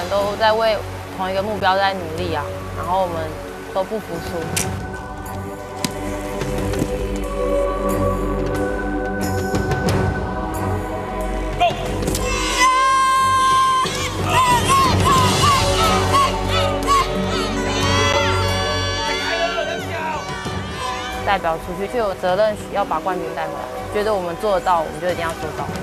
们都在为同一个目标在努力啊，然后我们都不服输。代表出去就有责任要把冠军带回来，觉得我们做得到，我们就一定要做到。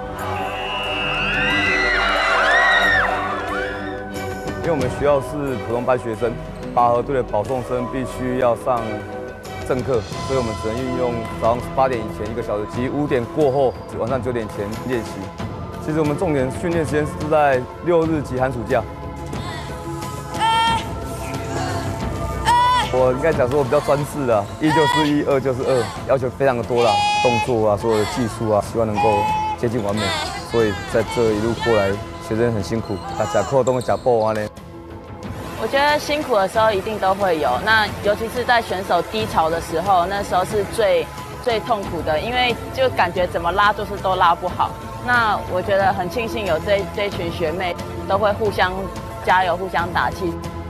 因为我们学校是普通班学生，拔河队的保送生必须要上正课，所以我们只能运用早上8点以前1个小时，及5点过后晚上9点前练习。其实我们重点训练时间是在6日及寒暑假。我应该讲说我比较专制的，1就是1，2就是2，要求非常的多啦，动作啊，所有的技术啊，希望能够接近完美。所以在这一路过来，学生很辛苦，大家扣动脚步啊呢。 我觉得辛苦的时候一定都会有，那尤其是在选手低潮的时候，那时候是最痛苦的，因为就感觉怎么拉就是都拉不好。那我觉得很庆幸有这群学妹都会互相加油、互相打气。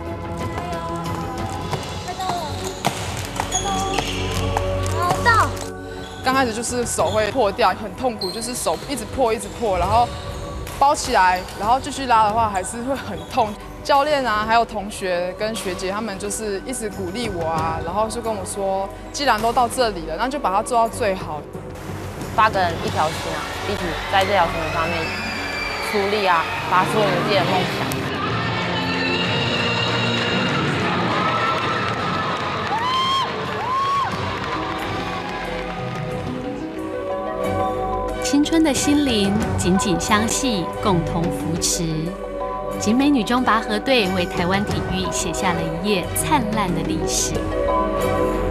刚开始就是手会破掉，很痛苦，就是手一直破，然后包起来，然后继续拉的话还是会很痛。教练啊，还有同学跟学姐他们就是一直鼓励我啊，然后就跟我说，既然都到这里了，那就把它做到最好。 8个人一条心啊，一起在这条绳上面出力啊，发出我们自己的梦想。 青春的心灵紧紧相系，共同扶持。景美女中拔河队为台湾体育写下了一页灿烂的历史。